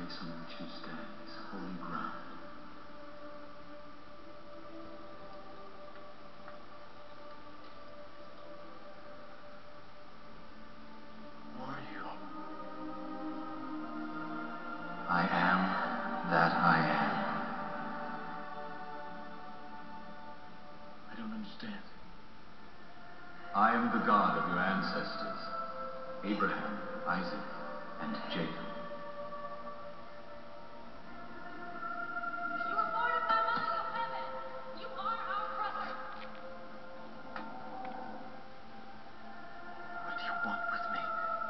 place on which you stand is holy ground. Who are you? I am that I am. I don't understand. I am the God of your ancestors, Abraham, Isaac, and Jacob. You were born of my mother, Yocheved. You are our brother. What do you want with me?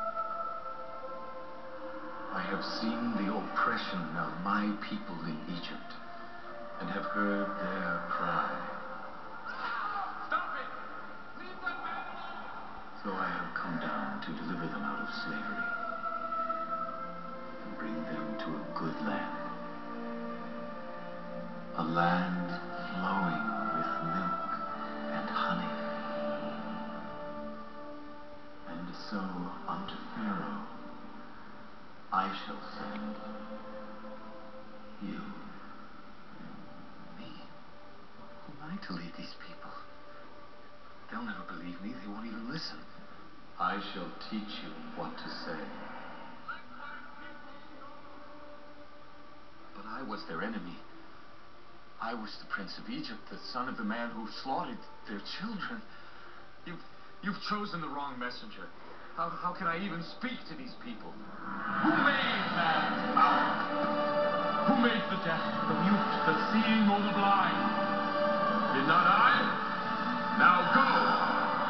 I have seen the oppression of my people in Egypt, and have heard their cry. Stop it! Leave that man alone! So I have come down to deliver them out of slavery and bring them to a good land. A land flowing with milk and honey. And so unto Pharaoh I shall send you. Me? Who am I to lead these people? They'll never believe me. They won't even listen. I shall teach you what to say. But I was their enemy. I was the prince of Egypt, the son of the man who slaughtered their children. You've chosen the wrong messenger. How can I even speak to these people? Who made man's mouth? Who made the deaf, the mute, the seeing, or the blind? Did not I? Now go!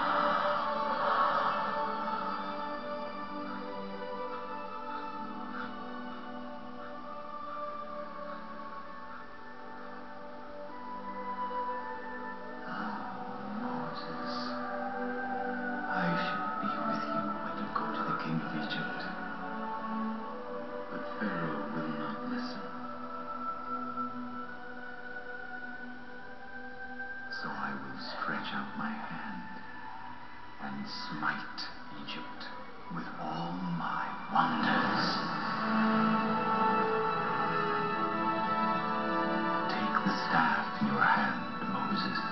Moses, I shall be with you when you go to the king of Egypt. But Pharaoh will not listen. So I will stretch out my hand and smite Egypt with all my wonders. Take the staff in your hand, Moses.